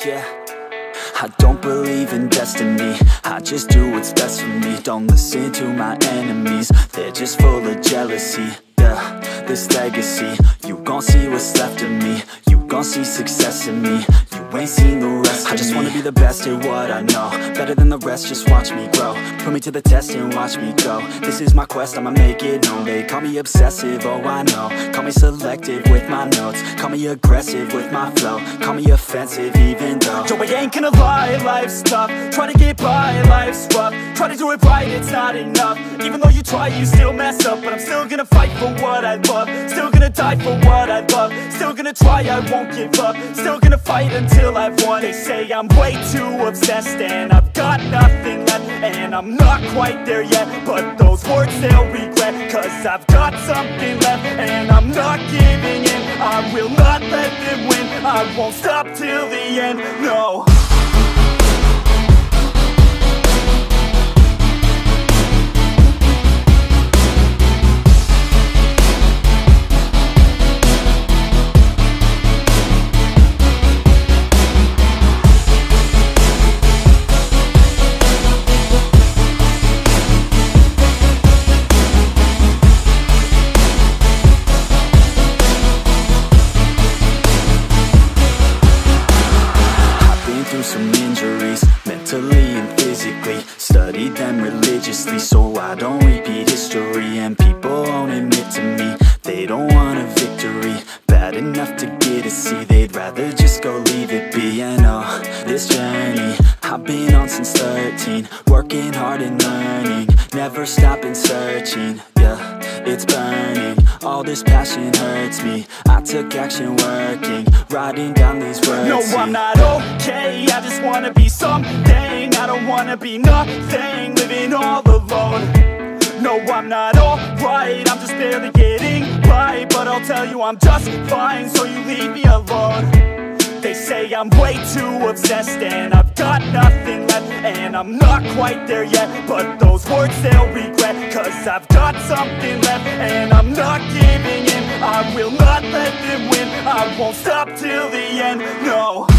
yeah. I don't believe in destiny, I just do what's best for me. Don't listen to my enemies, they're just full of jealousy. Yeah, this legacy, you gon' see what's left of me. You gon' see success in me, you ain't seen the rest of me. I just wanna be the best at what I know, better than the rest, just watch me grow. Put me to the test and watch me go. This is my quest, I'ma make it known. They call me obsessive, oh I know. Call me selective with my notes, call me aggressive with my flow, call me offensive even though yo, I ain't gonna lie, life's tough. Try to get by, life's rough. Try to do it right, it's not enough. Even though you try, you still mess up. But I'm still gonna fight for what I love, still gonna die for what I love, still gonna try, I won't give up, still gonna fight until I've won. They say I'm way too obsessed and I've got nothing left, and I'm not quite there yet, but those words they'll regret, cause I've got something left and I'm not giving in. I will not let them win, I won't stop till the end, no. Some injuries, mentally and physically. Studied them religiously so I don't repeat history. And people won't admit to me they don't want a victory bad enough to get a C. They'd rather just go leave it be. And oh, this journey I've been on since 13, working hard and learning, never stopping searching. Yeah, it's burning, all this passion hurts me. I took action working, writing down these words. No, I'm not okay, I just wanna be something. I don't wanna be nothing, living all alone. No, I'm not alright, I'm just barely getting by. But I'll tell you I'm just fine, so you leave me alone. They say I'm way too obsessed and I've got nothing left, and I'm not quite there yet, but those words they'll regret, cause I've got something left and I'm not giving in. I will not let them win, I won't stop till the end, no.